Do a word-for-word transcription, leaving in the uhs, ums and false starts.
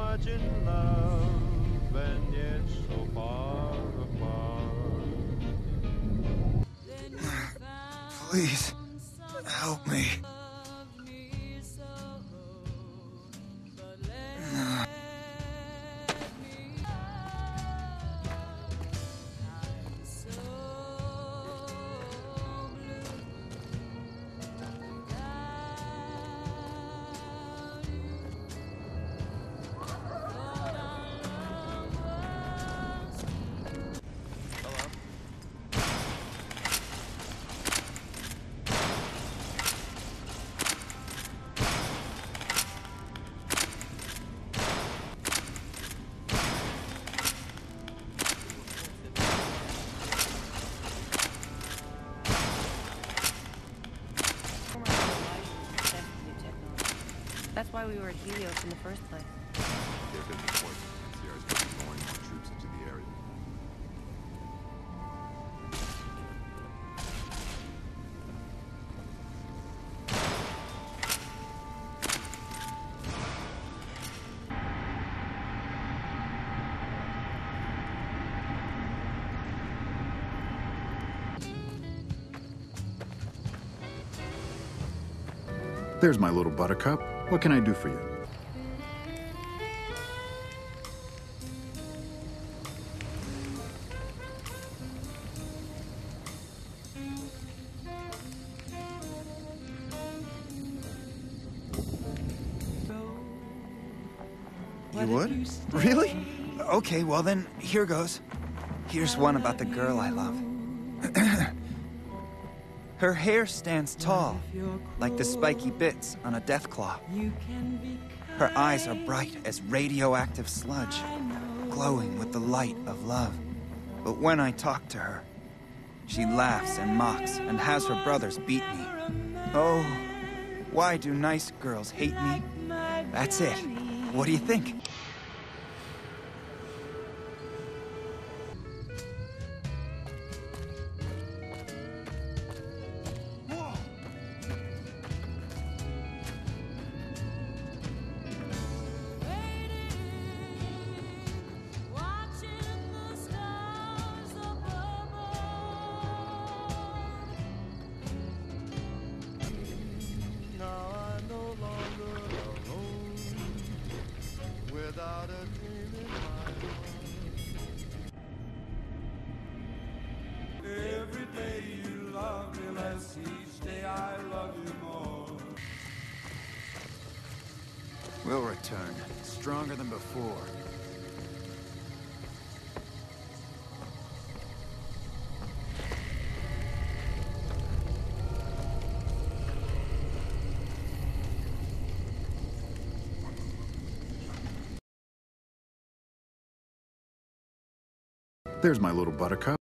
much in love and yet so far apart. Please, help me. That's why we were at Helios in the first place. There could be poison, and Sierra's been deploying more troops into the area. There's my little buttercup. What can I do for you? You would? Really? Okay, well then, here goes. Here's one about the girl I love. Her hair stands tall, like the spiky bits on a death claw. Her eyes are bright as radioactive sludge, glowing with the light of love. But when I talk to her, she laughs and mocks and has her brothers beat me. Oh, why do nice girls hate me? That's it. What do you think? Without a dream in my heart. Every day you love me less, each day I love you more. We'll return, stronger than before. There's my little buttercup.